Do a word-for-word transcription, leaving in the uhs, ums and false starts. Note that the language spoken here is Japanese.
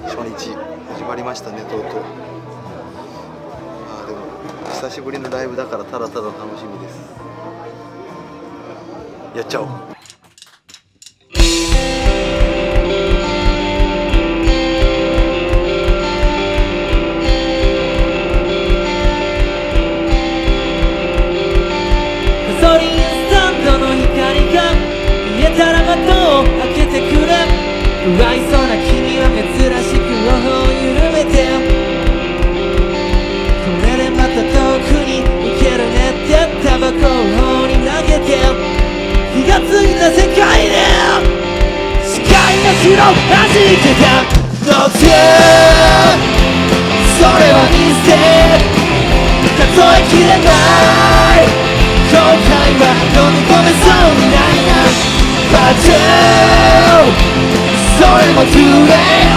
初日始まりましたね、とうとう。ああでも久しぶりのライブだからただただ楽しみです。やっちゃおう。 ガソリンスタンドの光が見えたら窓を開けてくれ。不愛想な君は珍しく頬を緩めて、これでまた遠くに行けるねってタバコを頬に投げて、気がついた世界で視界が広弾いてた。どうせそれは偽、数えきれない後悔は飲み込めそうにないな。But you それも too late